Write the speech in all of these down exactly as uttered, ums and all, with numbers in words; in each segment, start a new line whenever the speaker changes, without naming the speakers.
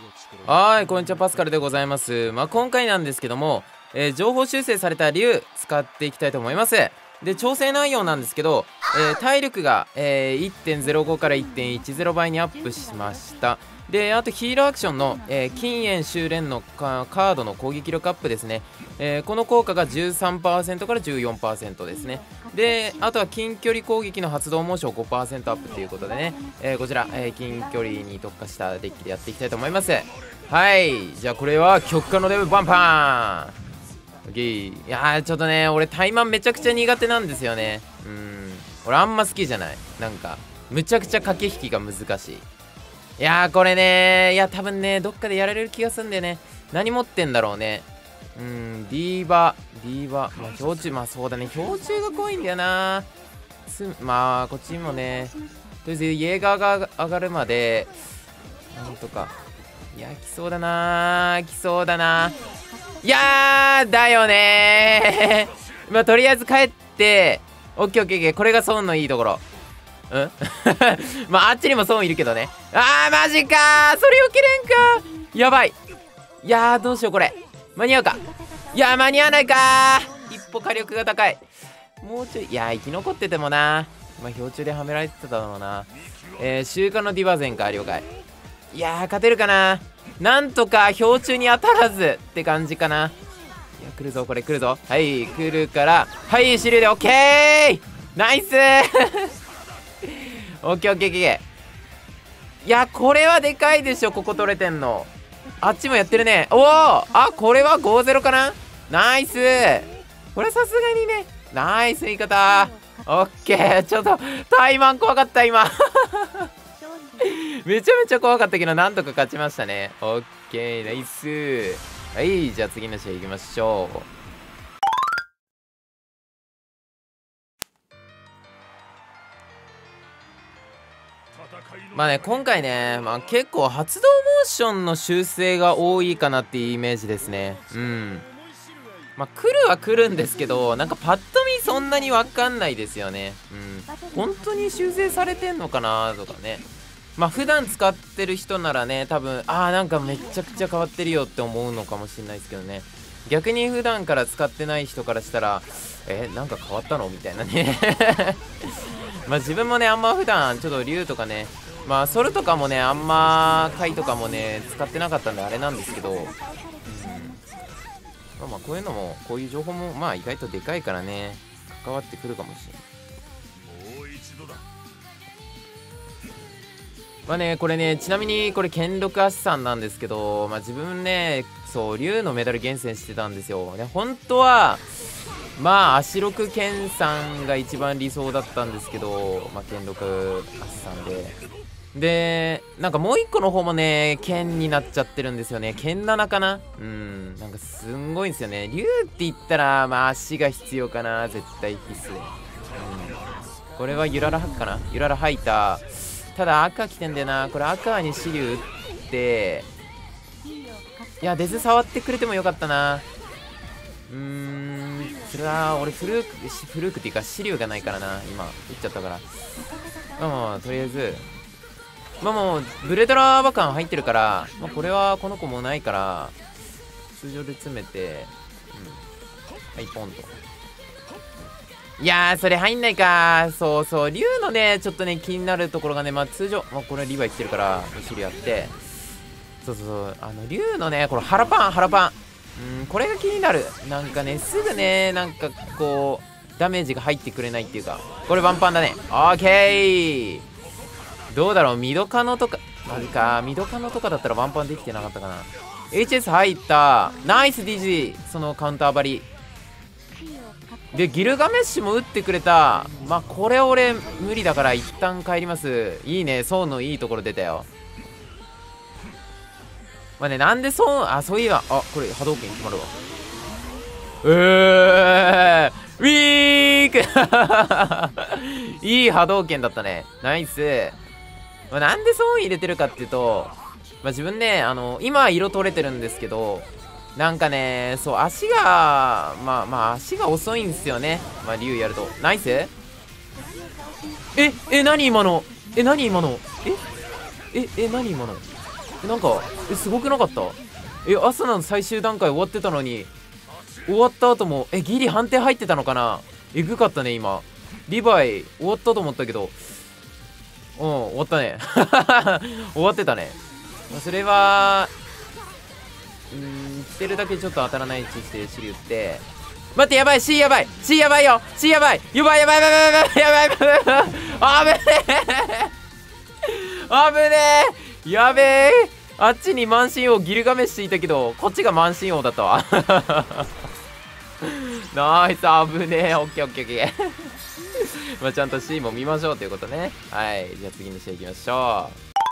はい、こんにちは、パスカルでございます。まあ、今回なんですけども、えー情報修正された竜使っていきたいと思います。で、調整内容なんですけど、えー体力が、えーいってんゼロごからいってんいちゼロ倍にアップしました。で、あとヒーローアクションの、えー禁煙修練のカカードの攻撃力アップですね。えーこの効果が じゅうさんパーセント から じゅうよんパーセント ですね。で、あとは近距離攻撃の発動モーション ごパーセント アップということでね、えーこちら、えー近距離に特化したデッキでやっていきたいと思います。はい、じゃあこれは極化のデブバンパーン。オッケー。いやー、ちょっとね、俺タイマンめちゃくちゃ苦手なんですよね。うん、俺あんま好きじゃない。なんかむちゃくちゃ駆け引きが難しい。いやー、これね、いや多分ね、どっかでやられる気がするんでね。何持ってんだろうね。うん、ディーバディーバまあ氷柱、まあそうだね、氷柱が怖いんだよな。つまあこっちにもね、とりあえずイエーガーが上がるまでなんとか。いや、来そうだなー、来そうだなー。いやー、だよねーまあとりあえず帰ってオッケーオッケーオッケー。これがソンのいいところ。うんまああっちにもソンいるけどね。あー、マジかー、それよけれんかー。やばい。いやー、どうしよう、これ間に合うか。いやー、間に合わないかー。一歩火力が高い。もうちょい。いやー、生き残っててもなー、まあ氷柱ではめられてただろうな。えー、週刊のディバゼンか。了解。いやー、勝てるかな。なんとか氷柱に当たらずって感じかな。いや、来るぞ、これ来るぞ。はい、来るから、はい、手榴でオッケー。ナイスーオッケーオッケーオッケー。いや、これはでかいでしょ、ここ取れてんの。あっちもやってるね。おお、あ、これは ごたいゼロ かな。ナイスー。これさすがにね、ナイス言い方。オッケー。ちょっとタイマン怖かった今めちゃめちゃ怖かったけど、なんとか勝ちましたね。オッケー、ナイス。はい、じゃあ次の試合行きましょう。まあね、今回ね、まあ、結構発動モーションの修正が多いかなっていうイメージですね。うん。まあ来るは来るんですけど、なんかパッと見そんなに分かんないですよね。うん。本当に修正されてんのかなとかね。まあ普段使ってる人ならね、多分ああ、なんかめちゃくちゃ変わってるよって思うのかもしれないですけどね。逆に普段から使ってない人からしたら、え、なんか変わったのみたいなねまあ自分もね、あんま普段ちょっと竜とかね、まあソルとかもね、あんま回とかもね使ってなかったんであれなんですけど、うん、まあまあこういうのも、こういう情報もまあ意外とでかいからね、関わってくるかもしれない。まあね、これね、ちなみにこれ剣六足さんなんですけど、まあ自分ね、そう竜のメダル厳選してたんですよ。で本当はまあ足六剣さんが一番理想だったんですけど、まあ剣六足さんで、でなんかもう一個の方もね剣になっちゃってるんですよね。剣ななかな。うん、なんかすんごいんですよね。竜って言ったらまあ足が必要かな、絶対必須で。うん、これはゆらら吐くかな。ゆらら吐いた。ただ赤来てんだよな。これ赤にシリュウ打って、いやデズ触ってくれてもよかったな。うーん、それは俺フルークフルークっていうかシリュウがないからな。今打っちゃったから。まあまあとりあえず、まあもうブレドラーバカン入ってるから、まあ、これはこの子もないから通常で詰めて、うん、はいポンと。いやー、それ入んないか。そうそう、竜のねちょっとね気になるところがね、まあ通常、まあ、これリヴァイ来てるからシリやって、そうそうそう、あの竜のねこの腹パン腹パン、うん、これが気になる。なんかねすぐねなんかこうダメージが入ってくれないっていうか。これワンパンだね。オーケー。どうだろう、ミドカノとか、マジか、ミドカノとかだったらワンパンできてなかったかな。 エイチエス 入った。ナイス ディージー。 そのカウンター張りでギルガメッシュも打ってくれた。まあこれ俺無理だから一旦帰ります。いいね、ソウのいいところ出たよ。まあね、なんでソウ、あ、そういえば、あ、これ波動拳決まるわ。うーウィークいい波動拳だったね。ナイス。まあ、なんでソウ入れてるかっていうと、まあ、自分ね、あの今は色取れてるんですけど、なんかね、そう足がまあまあ足が遅いんですよね。まあ竜やると。ナイス。ええ、何今の、え何今の、えええ何今の、 なんかえすごくなかった？え朝の最終段階終わってたのに、終わった後もえギリ判定入ってたのかな。えぐかったね今。リヴァイ終わったと思ったけど、うん終わったね終わってたね。それはうーん来てるだけちょっと当たらない位置してシリ打って、待ってやばい C やばい C やばいよ C やばいやばいやばいやばいやばいやばいやばいやばいあぶねえあぶねえやべえ。あっちに満身王ギルガメッシュいたけど、こっちが満身王だったわナイスあぶねえ。オッケーオッケーオッケーまあちゃんと C も見ましょうということね。はい、じゃあ次にしていきましょう。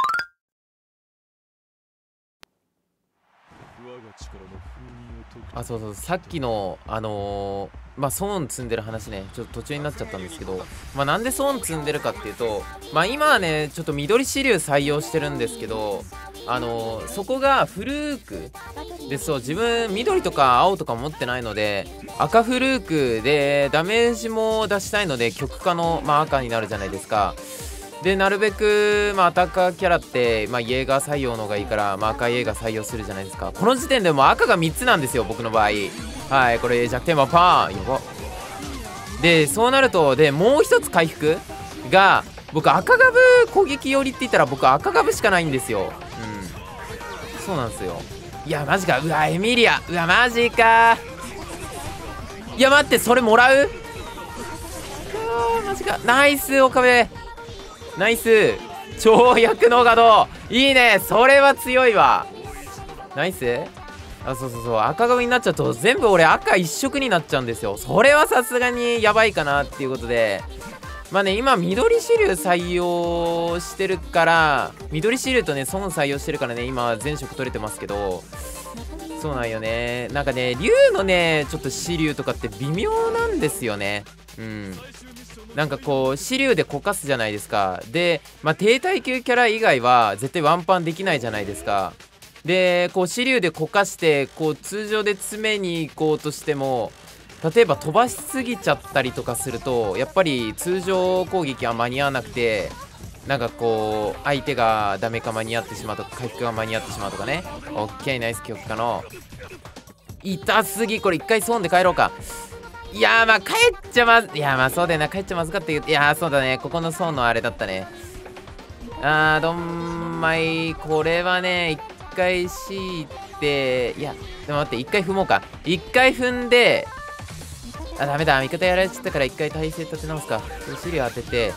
あ、そうそう、さっきのあのー、まあソーン積んでる話ね、ちょっと途中になっちゃったんですけど、まあなんでソーン積んでるかっていうと、まあ今はねちょっと緑支流採用してるんですけど、あのー、そこがフルークで、そう自分緑とか青とか持ってないので、赤フルークでダメージも出したいので極化の、まあ、赤になるじゃないですか。でなるべく、まあ、アタッカーキャラって、まあ、イエーガー採用の方がいいから、まあ、赤イエーガー採用するじゃないですか。この時点でもう赤がみっつなんですよ僕の場合。はい、これ弱点はパーンやば。でそうなると、でもう一つ回復が、僕赤ガブ攻撃寄りって言ったら僕赤ガブしかないんですよ。うんそうなんですよ。いやマジか。うわエミリア、うわマジか。いや待って、それもらう。うわマジか。ナイス岡部、ナイス跳躍のガド、いいね。それは強いわ。ナイス。あそうそうそう、赤髪になっちゃうと全部俺赤一色になっちゃうんですよ。それはさすがにやばいかなっていうことで、まあね今緑支流採用してるから、緑支流とねソン採用してるからね今全色取れてますけど、そうなんよね。なんかね竜のねちょっと支流とかって微妙なんですよね。うんなんかこう支流でこかすじゃないですか。でまあ低耐久キャラ以外は絶対ワンパンできないじゃないですか。でこう支流でこかしてこう通常で詰めに行こうとしても、例えば飛ばしすぎちゃったりとかするとやっぱり通常攻撃は間に合わなくて、なんかこう相手がダメか間に合ってしまうとか回復が間に合ってしまうとかね。オッケーナイス極化の痛すぎ。これ一回損で帰ろうか。いやーまあ帰っちゃまずいやまあそうだよな、帰っちゃまずかって言う。いやーそうだね、ここの損のあれだったね。あーどんまい、これはね一回敷いて、いやでも待って、一回踏もうか。一回踏んで、あダメだ味方やられちゃったから一回体勢立て直すか。資料当てて、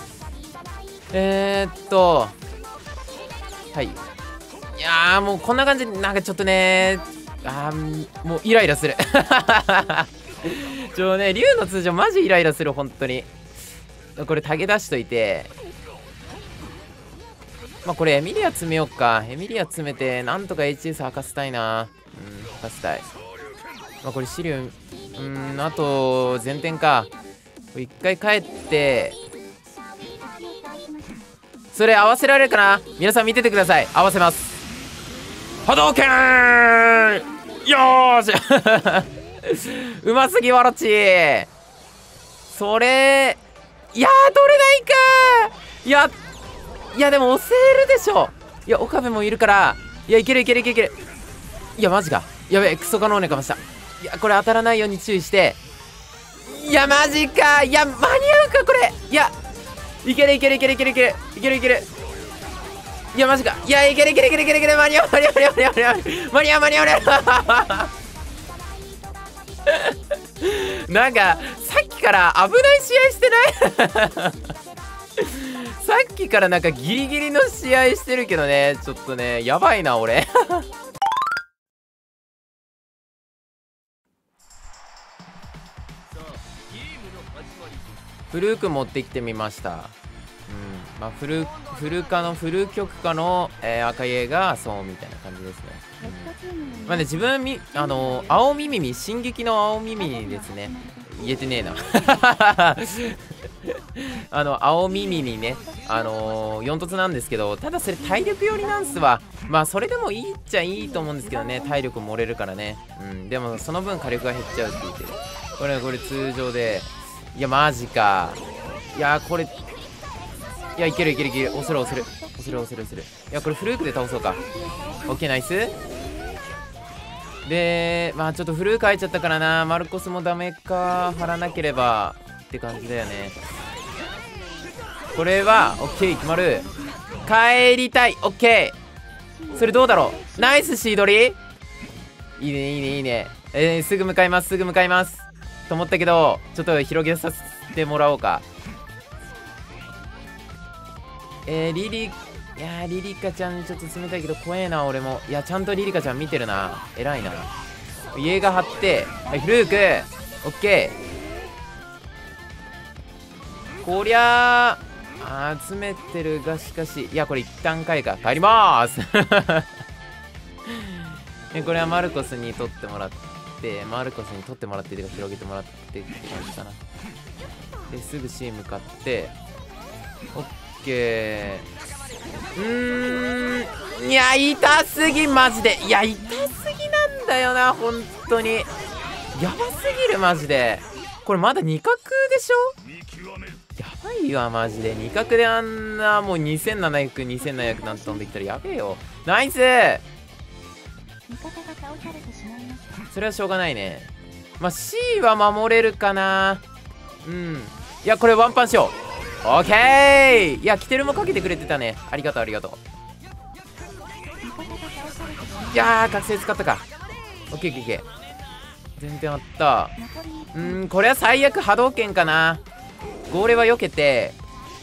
えー、っとはい、いやーもうこんな感じ。なんかちょっとねあーもうイライラするちょね竜の通常マジイライラする本当に。これタゲ出しといて、まあこれエミリア詰めよっか。エミリア詰めてなんとか エイチエス 吐かせたいな。うん吐かせたい。まあこれ資料うんあと前転か。一回帰ってそれ合わせられるかな。皆さん見ててください。合わせます。波動拳よーしうますぎわろち。それいやー取れないか。いやいやでも押せるでしょ。いや岡部もいるから、いやいけるいけるいけるいける。いやマジか。やべえクソカノーネかました。いやこれ当たらないように注意して。いやマジか。いや間に合うかこれ。いやいけるいけるいけるいけるいけるいけるいける。いやマジか。いやいけるいけるいけるいけるいける。間に合う間に合う間に合う間に合う間に合う間に合う間に合うなんかさっきから危ない試合してないさっきからなんかギリギリの試合してるけどね、ちょっとねやばいな俺フルーク持ってきてみました。うんまあフルフル化のフル極化の、えー、赤家がそうみたいな感じですね。うん、まあね自分みあのー、青耳に進撃の青耳ですね。言えてねえなあの青耳にねあのー、よん凸なんですけど、ただそれ体力寄りなんすわ。まあそれでもいいっちゃいいと思うんですけどね、体力漏れるからね。うんでもその分火力が減っちゃうって言ってる。これこれ通常で、いやマジか。いやこれいやいけるいけるいける。押せる押せる押せる押せる押せる。いやこれフルークで倒そうか。オッケーナイス。でまあちょっとフルーク入っちゃったからな。マルコスもダメか。張らなければって感じだよね。これはオッケー決まる。帰りたい。オッケー。それどうだろう。ナイスシードリー。いいねいいねいいね。えー、すぐ向かいますすぐ向かいますと思ったけど、ちょっと広げさせてもらおうか。えー、リリいやーリリカちゃんちょっと冷たいけど怖えな俺も。いやちゃんとリリカちゃん見てるな。偉いな。家が張って、はい、フルークオッケー。こりゃあ集めてるがしかし、いやこれ一旦帰るか。帰りまーすえこれはマルコスに取ってもらって、マルコスに取ってもらってとか広げてもらってって感じかな。ですぐ C 向かってオッケー。うーんいや痛すぎマジで。いや痛すぎなんだよな本当に。やばすぎるマジで。これまだに角でしょ。やばいわマジで。に角であんなもうにせんななひゃく、にせんななひゃくなんて飛んできたらやべえよ。ナイス。それはしょうがないね。まあ C は守れるかな。うんいやこれワンパンしよう。オッケー。いやキテルもかけてくれてたね。ありがとうありがとう。いやー覚醒使ったか。オッケーオッケーオッケー。全然あった。うーんこれは最悪波動拳かな。ゴーレは避けて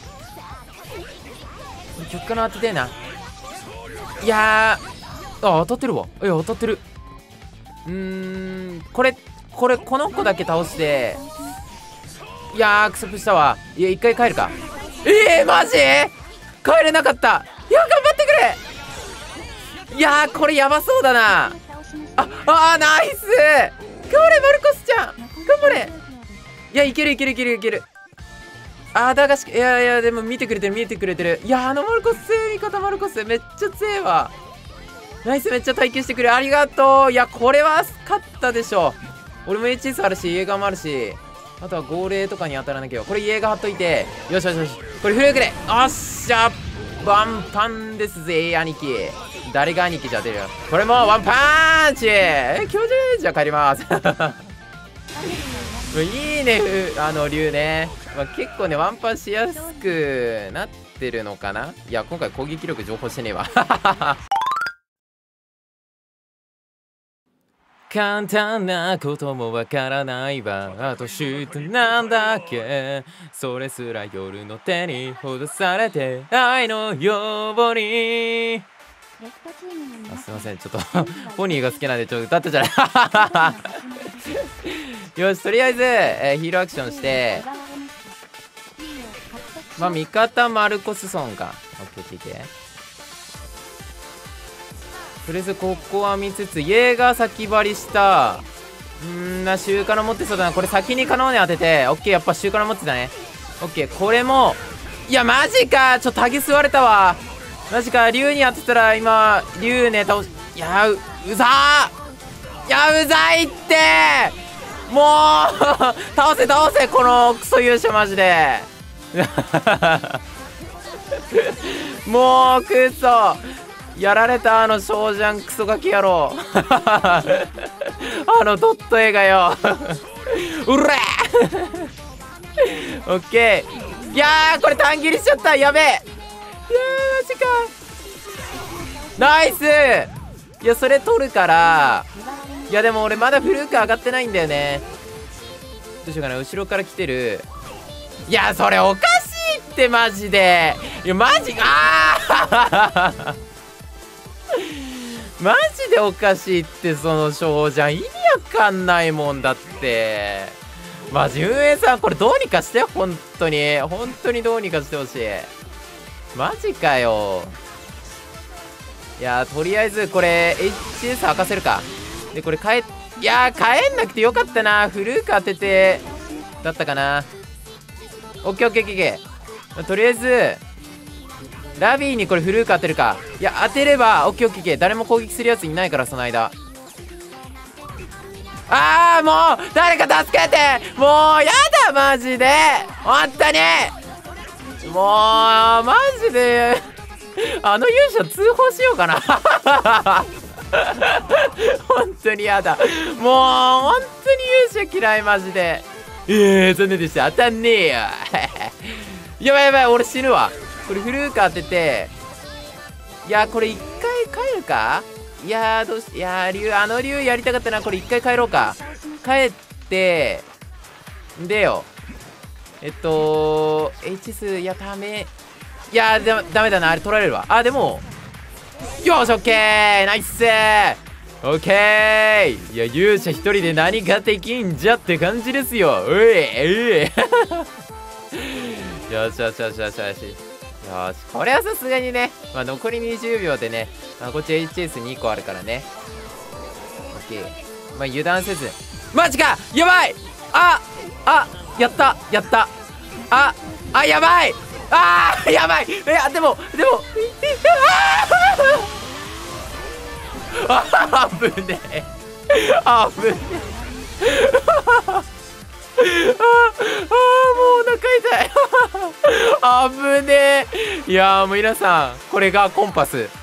曲から当ててえな。いやーあ当たってるわ。いや当たってる。うーんこれこれこの子だけ倒して、いやークソプしたわ。いや一回帰るか。えー、マジ帰れなかった。いや頑張ってくれ。いやーこれやばそうだな。ああーナイス。頑張れマルコスちゃん頑張れ。いやいけるいけるいけるいける。あーだがしいやいやでも見てくれてる見てくれてる。いやあのマルコス強い味方。マルコスめっちゃ強いわ。ナイスめっちゃ耐久してくれありがとう。いやこれは勝ったでしょ。俺も エイチエス あるしイエガーもあるし、あとは号令とかに当たらなきゃ。これイエガー貼っといて、よしよしよし。これフルークでおっしゃワンパンですぜ兄貴。誰が兄貴じゃ出るよ。これもワンパンチ。え気持ちいい。じゃあ帰りますいいねあの竜ね、まあ、結構ねワンパンしやすくなってるのかな。いや今回攻撃力情報してねえわ簡単なこともわからないわ。あとしてなんだっけ。それすら夜の手にほどされて愛のよぼり。あすいませんちょっとポニーが好きなんでちょっと歌ったじゃないよしとりあえず、えー、ヒーローアクションして、まあ味方マルコスソンか。オッケーオッケーオッケー。とりあえずここは見つつ、イェーガー先張りした。うーんなシューカラ持ってそうだな。これ先にカノーネ当てて、オッケーやっぱシューカラ持ってたね。オッケーこれもいやマジか。ちょっとタゲ吸われたわマジか。竜に当てたら今竜ね倒し、いやううざー。いやうざいってもう倒せ倒せこのクソ勇者マジでもうクソやられた。あのショージャンクソガキ野郎あのドット絵がようらオッケー。いやーこれ短切りしちゃった。やべえ。いやーマジかナイス。いやそれ取るから。いやでも俺まだフルーク上がってないんだよね。どうしようかな。後ろから来てる。いやそれおかしいってマジで。いやマジあーマジでおかしいって。そのショーじゃん意味わかんないもんだって。マジ運営さんこれどうにかして本当に本当にどうにかしてほしい。マジかよ。いやとりあえずこれ エイチエス 明かせるか。でこれ帰っいやー帰んなくてよかったな。フルーク当ててだったかな。オッケーオッケーオッケー。とりあえずラビーにこれフルーク当てるか。いや当てればオッケーオッケーオッケー。誰も攻撃するやついないからその間。あーもう誰か助けて。もうやだマジで本当にもうマジであの勇者通報しようかな本当にやだ。もう本当に勇者嫌いマジで。えー、残念でした。当たんねえよやばいやばい、俺死ぬわ。これフルーカ当てて、いやこれ一回帰るか。いやーどうし、いやー竜、あの竜やりたかったな。これ一回帰ろうか。帰ってでよ、えっと H 数、いやため、いやーでダメだな、あれ取られるわ。あでもよしオッケー、ナイスー、オッケー。いや勇者一人で何ができんじゃって感じですよ。ういういよしよしよしよしよしよし、これはさすがにね、まあ、残りにじゅうびょうでね、まあ、こっち エイチエスに 個あるからね。オッケー、まあ油断せず。マジか、やばい、ああ、やったやった、ああ、やばい、あーやばい、いやでもでもああ危ねえ、危ねえああ、もうお腹痛い危ねえ。いやーもう皆さん、これがコンパス